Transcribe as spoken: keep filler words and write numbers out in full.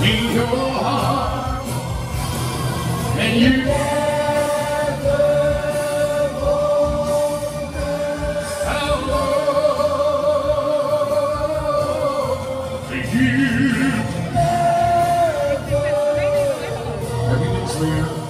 in your heart, and you never wonder how long you. Everything's real.